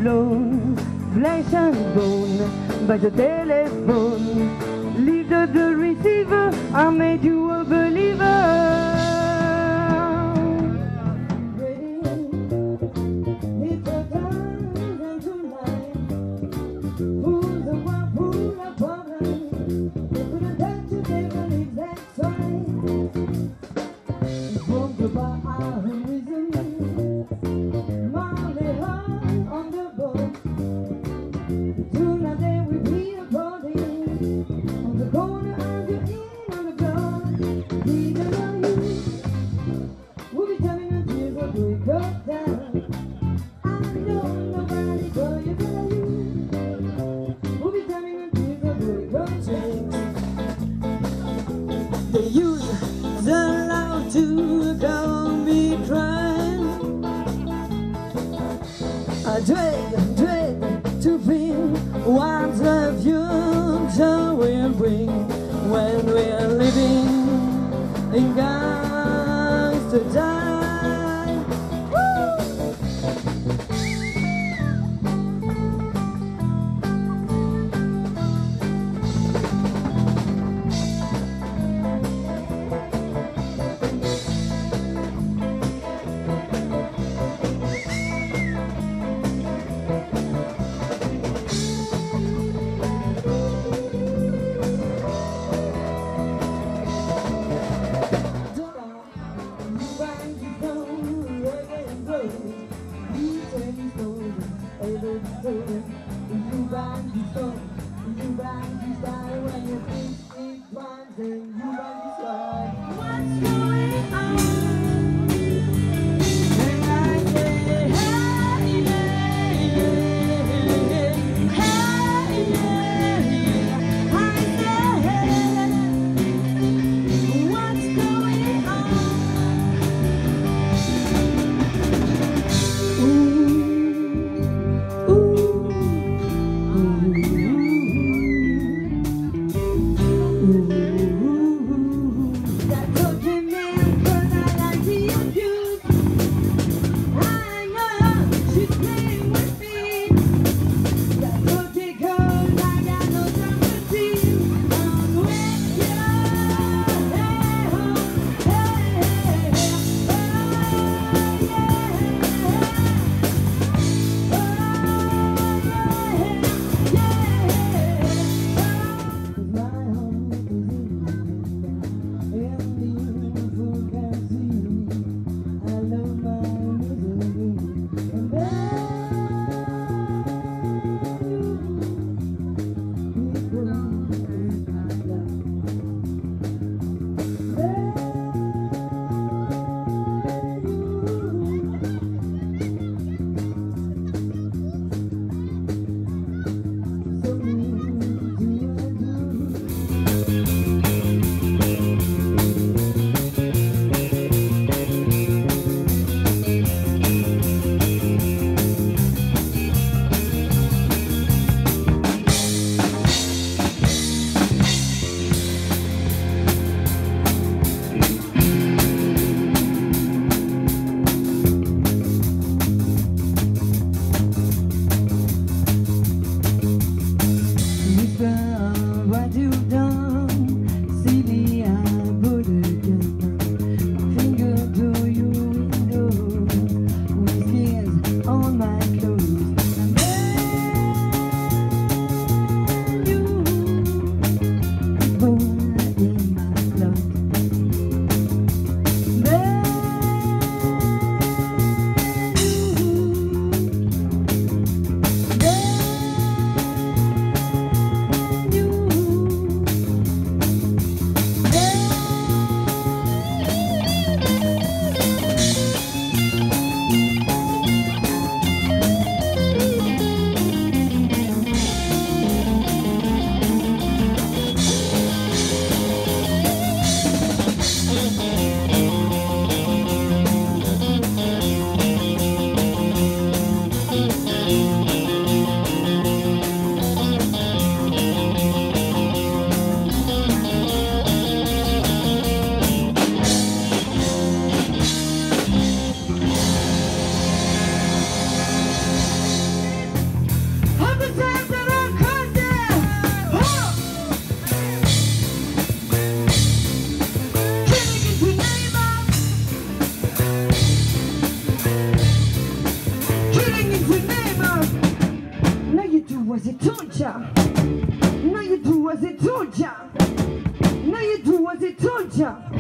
alone, flesh and bone, by the telephone. Leader the receiver, I made you a believer. They use the love to call me crying. I dread to feel what the future will bring when we're living in gangster time. What's going on? And I say, hey, yeah, hey, yeah. I say, hey, what's going on? Ooh, ooh, ooh, ooh. as I told ya. Now you do as I told ya.